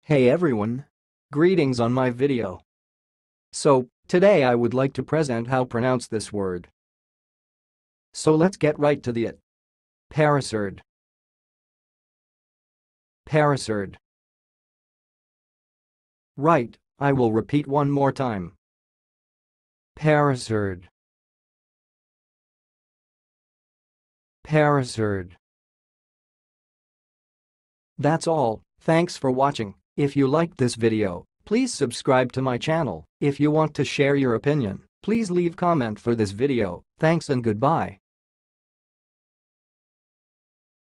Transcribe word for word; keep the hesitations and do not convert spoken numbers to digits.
Hey everyone! Greetings on my video. So, today I would like to present how pronounce this word. So let's get right to the it. Peyresourde. Peyresourde. Right, I will repeat one more time. Peyresourde. Peyresourde. That's all, thanks for watching. If you liked this video, please subscribe to my channel. If you want to share your opinion, please leave comment for this video. Thanks and goodbye.